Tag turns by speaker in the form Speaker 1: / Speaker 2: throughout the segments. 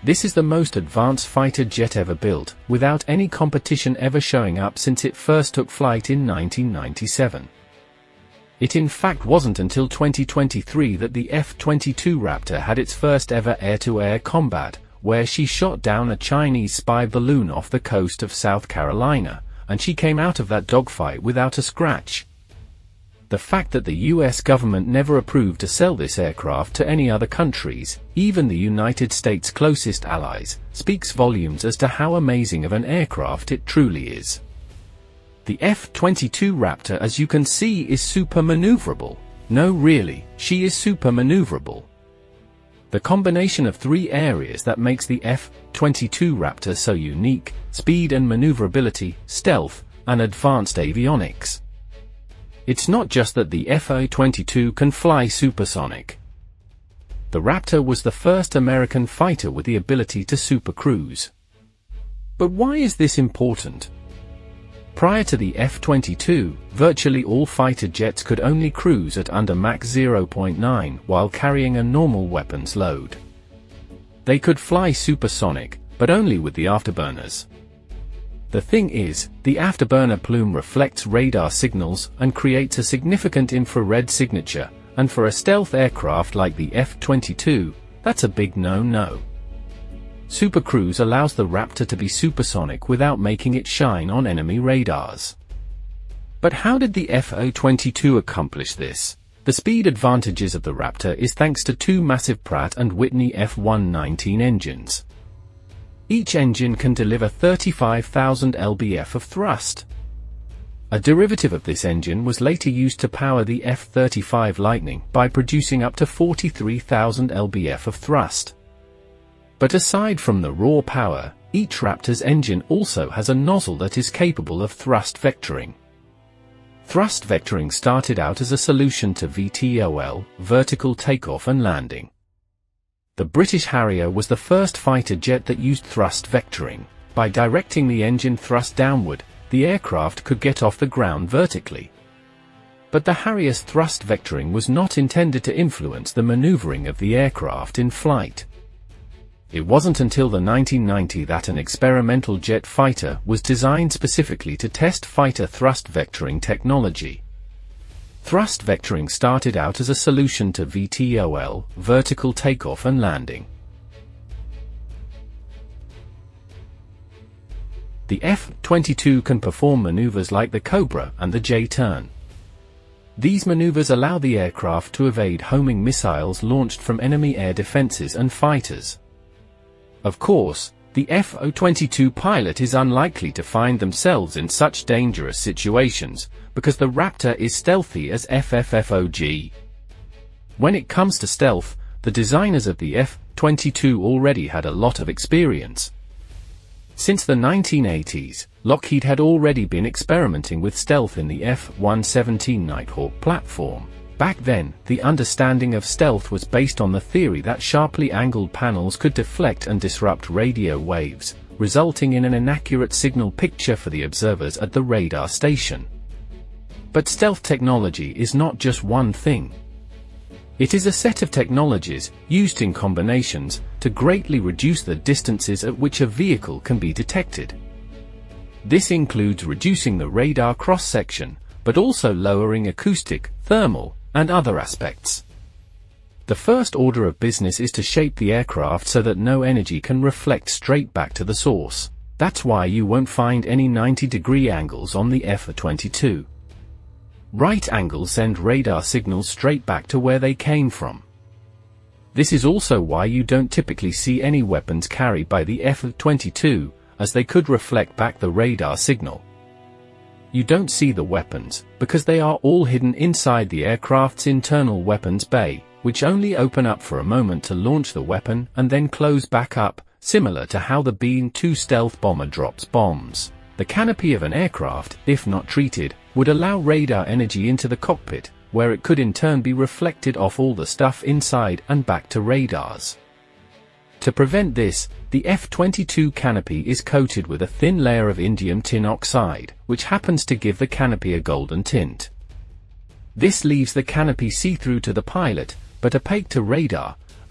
Speaker 1: This is the most advanced fighter jet ever built, without any competition ever showing up since it first took flight in 1997. It in fact wasn't until 2023 that the F-22 Raptor had its first ever air-to-air combat, where she shot down a Chinese spy balloon off the coast of South Carolina, and she came out of that dogfight without a scratch. The fact that the US government never approved to sell this aircraft to any other countries, even the United States' closest allies, speaks volumes as to how amazing of an aircraft it truly is. The F-22 Raptor, as you can see, is super maneuverable. No, really, she is super maneuverable. The combination of three areas that makes the F-22 Raptor so unique: speed and maneuverability, stealth, and advanced avionics. It's not just that the F-22 can fly supersonic. The Raptor was the first American fighter with the ability to supercruise. But why is this important? Prior to the F-22, virtually all fighter jets could only cruise at under Mach 0.9 while carrying a normal weapons load. They could fly supersonic, but only with the afterburners. The thing is, the afterburner plume reflects radar signals and creates a significant infrared signature, and for a stealth aircraft like the F-22, that's a big no-no. Supercruise allows the Raptor to be supersonic without making it shine on enemy radars. But how did the F-22 accomplish this? The speed advantages of the Raptor is thanks to two massive Pratt & Whitney F-119 engines. Each engine can deliver 35,000 lb-f of thrust. A derivative of this engine was later used to power the F-35 Lightning by producing up to 43,000 lb-f of thrust. But aside from the raw power, each Raptor's engine also has a nozzle that is capable of thrust vectoring. Thrust vectoring started out as a solution to VTOL, vertical takeoff and landing. The British Harrier was the first fighter jet that used thrust vectoring. By directing the engine thrust downward, the aircraft could get off the ground vertically. But the Harrier's thrust vectoring was not intended to influence the maneuvering of the aircraft in flight. It wasn't until the 1990s that an experimental jet fighter was designed specifically to test fighter thrust vectoring technology. Thrust vectoring started out as a solution to VTOL, vertical takeoff and landing. The F-22 can perform maneuvers like the Cobra and the J-turn. These maneuvers allow the aircraft to evade homing missiles launched from enemy air defenses and fighters. Of course, the F-22 pilot is unlikely to find themselves in such dangerous situations, because the Raptor is stealthy as FFFOG. When it comes to stealth, the designers of the F-22 already had a lot of experience. Since the 1980s, Lockheed had already been experimenting with stealth in the F-117 Nighthawk platform. Back then, the understanding of stealth was based on the theory that sharply angled panels could deflect and disrupt radio waves, resulting in an inaccurate signal picture for the observers at the radar station. But stealth technology is not just one thing. It is a set of technologies, used in combinations, to greatly reduce the distances at which a vehicle can be detected. This includes reducing the radar cross-section, but also lowering acoustic, thermal, and other aspects. The first order of business is to shape the aircraft so that no energy can reflect straight back to the source. That's why you won't find any 90-degree angles on the F-22. Right angles send radar signals straight back to where they came from. This is also why you don't typically see any weapons carried by the F-22, as they could reflect back the radar signal. You don't see the weapons, because they are all hidden inside the aircraft's internal weapons bay, which only open up for a moment to launch the weapon and then close back up, similar to how the B-2 stealth bomber drops bombs. The canopy of an aircraft, if not treated, would allow radar energy into the cockpit, where it could in turn be reflected off all the stuff inside and back to radars. To prevent this, the F-22 canopy is coated with a thin layer of indium tin oxide, which happens to give the canopy a golden tint. This leaves the canopy see-through to the pilot, but opaque to radar,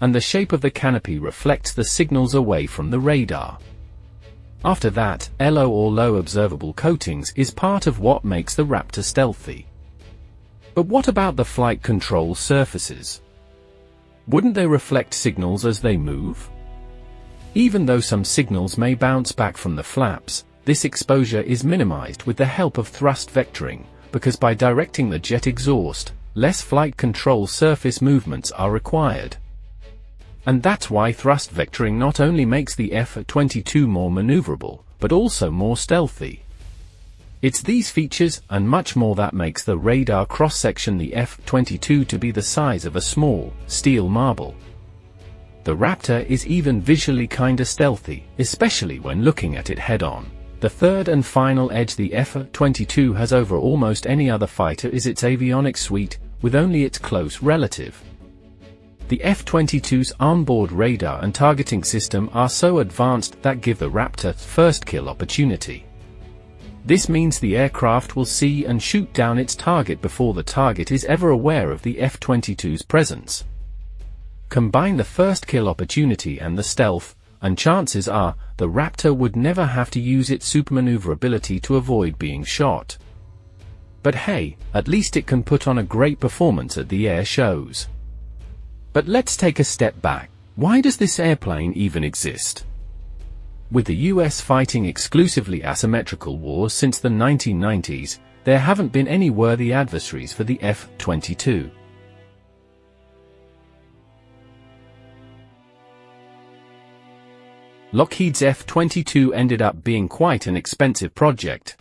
Speaker 1: and the shape of the canopy reflects the signals away from the radar. After that, LO or low observable coatings is part of what makes the Raptor stealthy. But what about the flight control surfaces? Wouldn't they reflect signals as they move? Even though some signals may bounce back from the flaps, this exposure is minimized with the help of thrust vectoring, because by directing the jet exhaust, less flight control surface movements are required. And that's why thrust vectoring not only makes the F-22 more maneuverable, but also more stealthy. It's these features and much more that makes the radar cross-section the F-22 to be the size of a small, steel marble. The Raptor is even visually kinda stealthy, especially when looking at it head-on. The third and final edge the F-22 has over almost any other fighter is its avionics suite, with only its close relative. The F-22's onboard radar and targeting system are so advanced that give the Raptor first kill opportunity. This means the aircraft will see and shoot down its target before the target is ever aware of the F-22's presence. Combine the first kill opportunity and the stealth, and chances are, the Raptor would never have to use its supermaneuverability to avoid being shot. But hey, at least it can put on a great performance at the air shows. But let's take a step back. Why does this airplane even exist? With the US fighting exclusively asymmetrical wars since the 1990s, there haven't been any worthy adversaries for the F-22. Lockheed's F-22 ended up being quite an expensive project.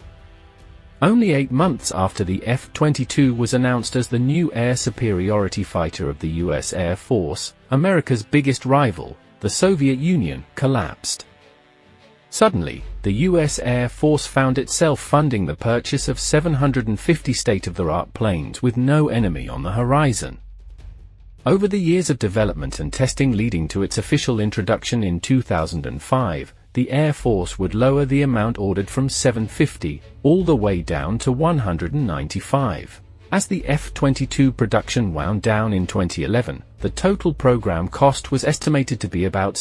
Speaker 1: Only 8 months after the F-22 was announced as the new air superiority fighter of the US Air Force, America's biggest rival, the Soviet Union, collapsed. Suddenly, the US Air Force found itself funding the purchase of 750 state-of-the-art planes with no enemy on the horizon. Over the years of development and testing leading to its official introduction in 2005, the Air Force would lower the amount ordered from 750, all the way down to 195. As the F-22 production wound down in 2011, the total program cost was estimated to be about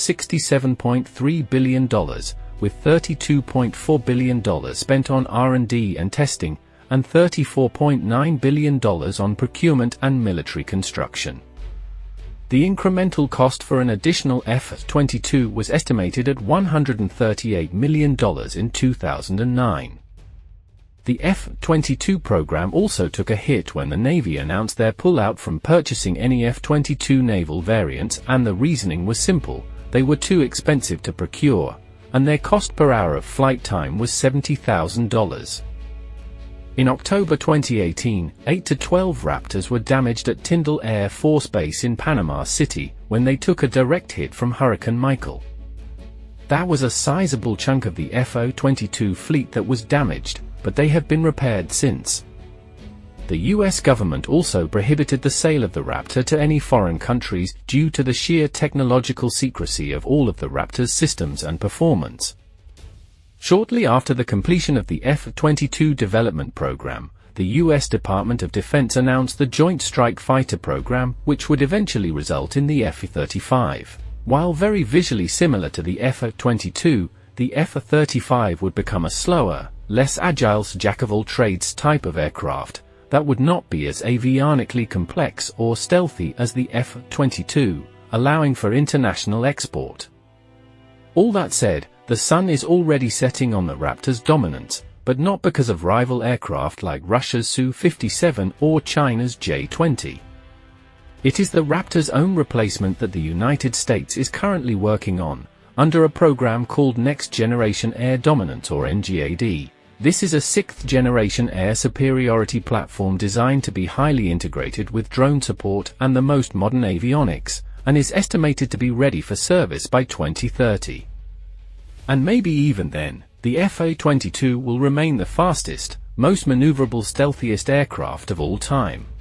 Speaker 1: $67.3 billion, with $32.4 billion spent on R&D and testing, and $34.9 billion on procurement and military construction. The incremental cost for an additional F-22 was estimated at $138 million in 2009. The F-22 program also took a hit when the Navy announced their pullout from purchasing any F-22 naval variants, and the reasoning was simple: they were too expensive to procure, and their cost per hour of flight time was $70,000. In October 2018, 8 to 12 Raptors were damaged at Tyndall Air Force Base in Panama City when they took a direct hit from Hurricane Michael. That was a sizable chunk of the F-22 fleet that was damaged, but they have been repaired since. The US government also prohibited the sale of the Raptor to any foreign countries due to the sheer technological secrecy of all of the Raptor's systems and performance. Shortly after the completion of the F-22 development program, the US Department of Defense announced the Joint Strike Fighter program, which would eventually result in the F-35. While very visually similar to the F-22, the F-35 would become a slower, less agile jack-of-all-trades type of aircraft that would not be as avionically complex or stealthy as the F-22, allowing for international export. All that said, the sun is already setting on the Raptor's dominance, but not because of rival aircraft like Russia's Su-57 or China's J-20. It is the Raptor's own replacement that the United States is currently working on, under a program called Next Generation Air Dominance or NGAD. This is a 6th-generation air superiority platform designed to be highly integrated with drone support and the most modern avionics, and is estimated to be ready for service by 2030. And maybe even then, the F-22 will remain the fastest, most maneuverable, stealthiest aircraft of all time.